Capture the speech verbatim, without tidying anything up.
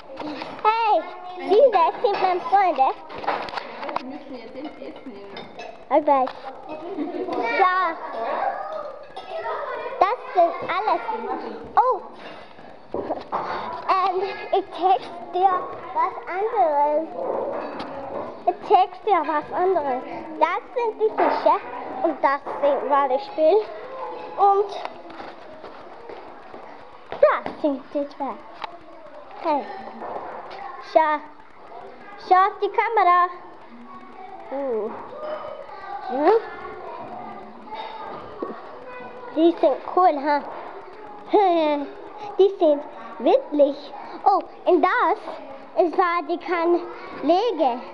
Hey, sieh, das sind meine Freunde. Wir müssen jetzt ins Essen nehmen. Okay. Ja. Das sind alles. Oh. Ähm, ich text dir was anderes. Ich text dir was anderes. Das sind die Fische und das sind Rollenspiel. Und das sind die zwei. Hey. Schau. Schau auf die Kamera. Uh. Ja. Die sind cool, ha? Die sind witzig. Oh, und das ist, war die kann legen.